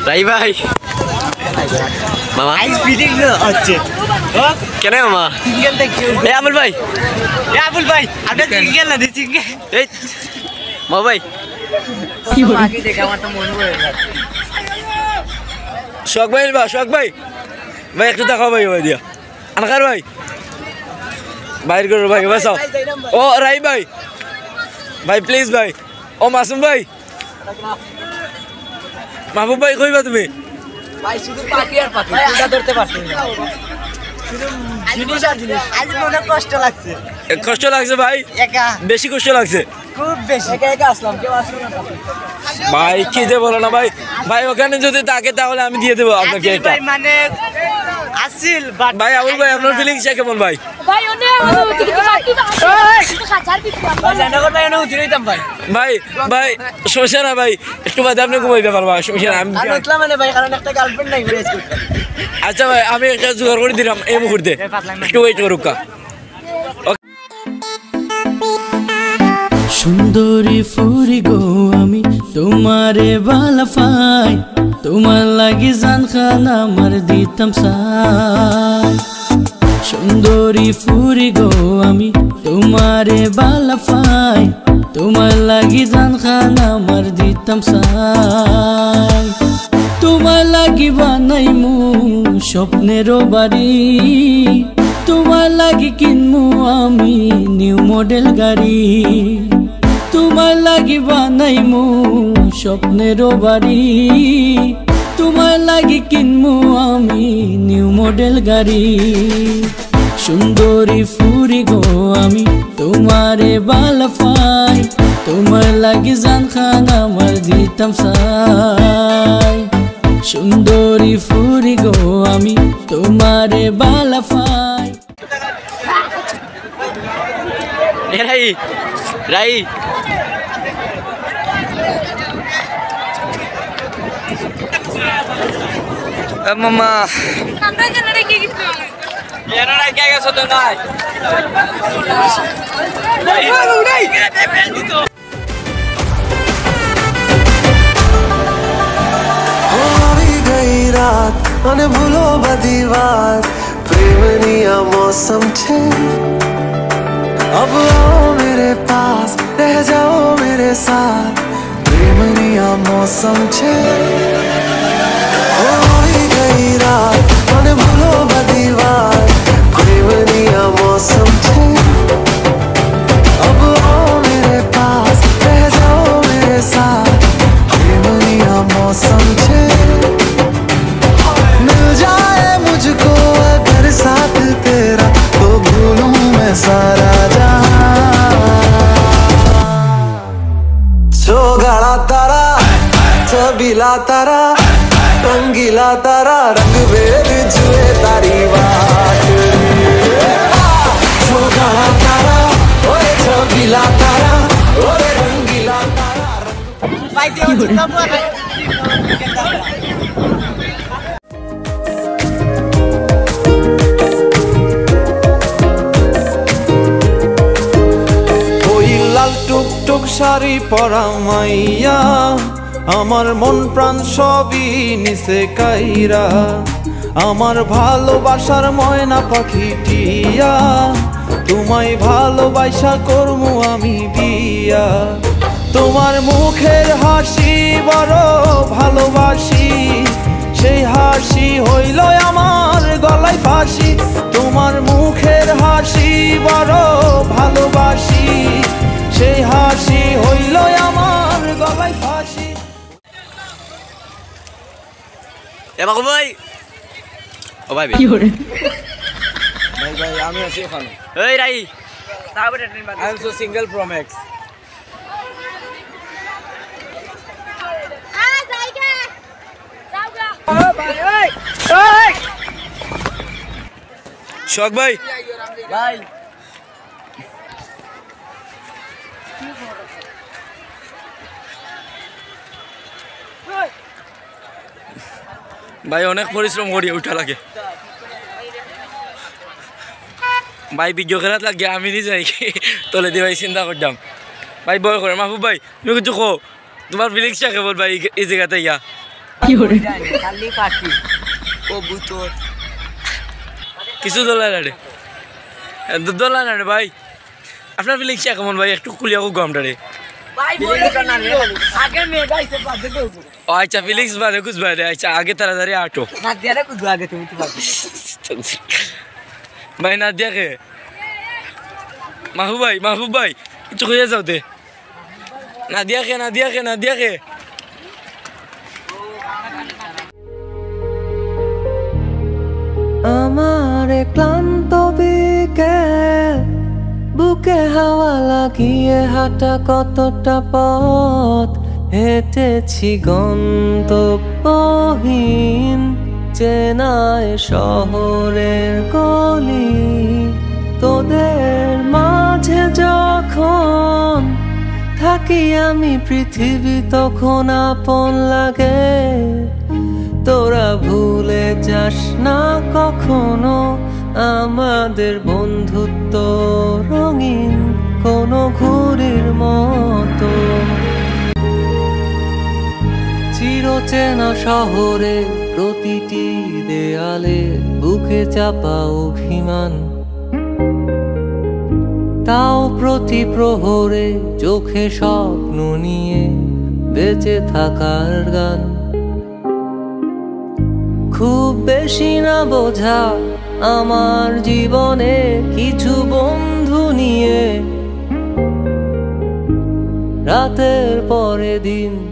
রাই ভাই মামা আইস ফিটিং হচ্ছে কেন মামা সিঙ্গেল দেখি এ আবুল ভাই আপনি সিঙ্গেল না দিছি এই মামা ভাই কি আগে দেখা আমার তো মন পড়ে গেল শোক ভাই একটু দেখাও ভাই ওই দিয়া আনকার ভাই বাইর করো ভাই বাসাও ও রাই ভাই প্লিজ ভাই ও মাসুম ভাই মাহবুব ভাই কইবা তুমি ভাই শুধু পাখি আর পাখি কোনটা ধরতে পারছেন না শুধু জিনিস আর জিনিস আজ মনে কষ্ট লাগছে ভাই একা বেশি কষ্ট লাগছে খুব বেশি একা আসলাম কেউ আসলো না ভাই কি যে বলো না ভাই ওখানে যদি থাকে তাহলে আমি দিয়ে দেব আপনাকে এটা ভাই মানে আসিল বাট ভাই আবুল ভাই আপনার ফিলিংস কেমন ভাই অনেক খাচার বিক্রি জানাগর ভাই উঠে দিতাম ভাই সমস্যা না ভাই একটু বাদে আপনি ঘুমাইতে পারবা সমস্যা না আমি উঠলাম মানে ভাই কারণ একটা গার্লফ্রেন্ড নাই রেস করতে আচ্ছা ভাই আমি একটা জোগাড় করে দিলাম এই মুহূর্তে একটু ওয়েট করুক সুন্দরী ফুরি গো আমি তোমারে বালাফাই তোমার লাগি জান খানা মার দিতাম সাই সুন্দরী ফুরি গো আমি তোমারে বালাফাই তোমার লাগি জান খানা মার দিতাম সাই তোমার লাগি বানাইমু স্বপ্নেরও বাড়ি তোমার লাগি কিনমু আমি নিউ মডেল গাড়ি তোমার লাগি বানাইমু স্বপ্নেরও বাড়ি তোমার লাগি কিনমু আমি নিউ মডেল গাড়ি সুন্দরী ফুরি গো আমি তোমারে বালাফাই তোমার লাগি জান খান আমার দিতাম সাই সুন্দরী ফুরি গো আমি তোমারে বালাফাই রাই মামা અને ભૂલો બધી વાત પ્રેમની આ મૌસમ છે अब आओ मेरे पास रह जाओ मेरे साथ प्रेमनी आ मौसम छे होई गई रात અને ભૂલો બધી વાત પ્રેમની આ मौसम छे अब आओ मेरे पास रह जाओ मेरे साथ प्रेमनी आ मौसम छे मिल जाए मुझको अगर साथ तेरा तो भूलूं मैं सारा गाड़ा तारा छबीला तारा रंगीला तारा रंग वेद जुए तारी बात गाड़ा तारा ओए छबीला तारा ओए रंगीला तारा টুকটুক শাড়ি পরা মাইয়া আমার মন প্রাণ সবই নিচে কাইরা আমার ভালোবাসার ময়না পাখি টিয়া তোমায় ভালোবাসা করমু আমি বিয়া তোমার মুখের হাসি বড় ভালোবাসি সেই হাসি হইল আমার গলায় ফাঁসি তোমার মুখের হাসি বড় ভালোবাসি সেই হাসি হইল আমার গলায় ফাঁসি এবাকু ভাই ও ভাই কি করে ভাই আমি আছি ওখানে এই রাই তারপরে ট্রেন বাদ I am so single pro max শোক ভাই ভাই অনেক পরিশ্রম করি উঠা লাগে ভাই ভিডিও খেলাত লাগে আমি নিজে তলে দিয়ে ভাই চিন্তা করতাম ভাই বয় করে মাহবুব ভাই তুমি কিছু কো তোমার ফিলিংসটা কেবল ভাই এই জায়গাতে ইয়া খালি পাখি কবুতর কিছু দোলায় না রে দোলায় না রে ভাই আপনার ফিলিংস কেমন ভাই একটু কুলিয়া গমটা রে আগে মেয়েটা আইছে বাদে দেবো ও আচ্ছা ফিলিংস বাদে কুছ ভাই আচ্ছা আগে তাড়াতাড়ি আটো না দিয়া রে কুছ আগে তুমি তো বাদে ভাই না দেখে মাহবুব ভাই একটু খুঁজে যাও দে না দেখে আমার ক্লান্ত বিকেল বুকে হাওয়া লাগিয়ে হাঁটা কতটা পথ হেঁটেছি গন্তব্যহীন চেনায় শহরের গলি তোদের মাঝে যখন থাকি আমি পৃথিবী তখন আপন লাগে তোরা ভুলে যাস না কখনো আমাদের বন্ধুত্ব রঙিন কোনো ঘুড়ির মতো চিরচেনা শহরে প্রতিটি দেয়ালে বুকে চাপা অভিমান তাও প্রতি প্রহরে চোখে স্বপ্ন নিয়ে বেঁচে থাকার গান খুব বেশি না বোঝা আমার জীবনে কিছু বন্ধু নিয়ে রাতের পরে দিন